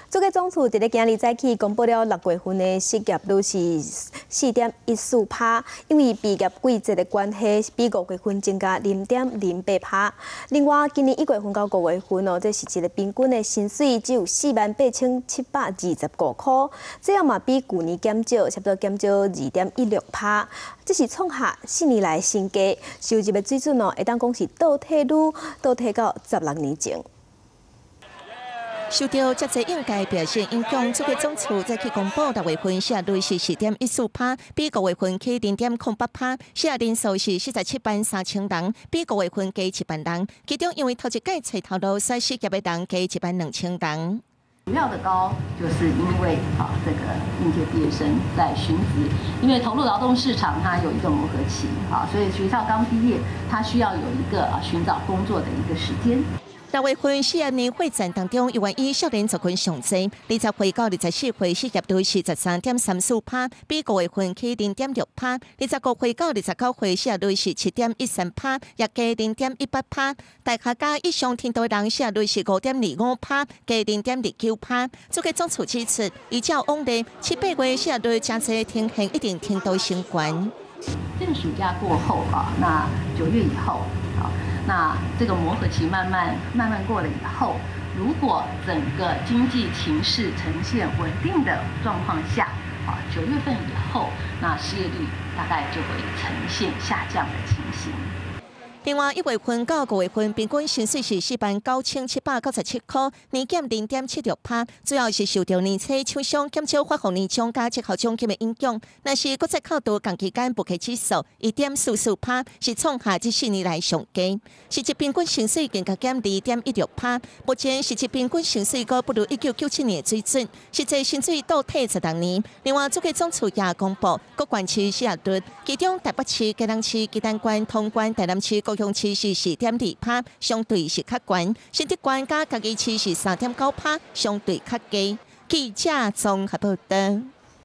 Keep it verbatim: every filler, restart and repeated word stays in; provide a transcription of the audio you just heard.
这个总处伫咧今日早起公布了六月份的失业率是四点一四趴，因为毕业季节的关系，比五月份增加零点零八趴。另外，今年一月份到五月份哦，这是一个平均的薪水只有四万八千七百二十五块，这样嘛比去年减少，差不多减少二点一六趴。这是创下四年来新低，收入的水准哦，会当讲是倒退率倒退到十六年前。 受到这些应该表现影响，这个总处在去公布六月份失业率是四点一四趴，比五月份起零点零八趴，失业人数是四十七万三千人，比五月份加一万人。其中因为头一届找头路所失业的人加一万两千人。 主要的高就是因为啊，这个应届毕业生在寻职，因为投入劳动市场它有一个磨合期啊，所以学校刚毕业，他需要有一个啊寻找工作的一个时间。 六月份失业年会战当中，由于以少年族群上济，二十岁到二十四岁失业率是十三点三四趴，比五月份起零点六趴；二十五岁到二十九岁失业率是七点一三趴，也加零点一八趴。大学加以上程度的人失业率是五点二五趴，加零点二九趴。这个总处指出，依照往例，七八月失业率真侪呈现一定程度升悬。 这个暑假过后啊，那九月以后，好。 那这个磨合期慢慢慢慢过了以后，如果整个经济情势呈现稳定的状况下，啊，九月份以后，那失业率大概就会呈现下降的情形。 另外，一月份到五月份平均薪水是四万九千七百九十七块，年减零点七六趴，主要是受到年初厂商减少发放年终加绩效奖金的影响。但是，国际考度同期间不计指数一点四四趴，是创下这四年来上低。实际平均薪水更加减二点一六趴，目前实际平均薪水高不如一九九七年的水准，实际薪水倒退十六年。另外，这个总处也公布各县市失业率，其中台北市、基隆市、基丹关、通关、台南市、高雄市是四点二趴，相对是较悬；新竹县加嘉义市是三点九趴，相对较低。记者综合报道。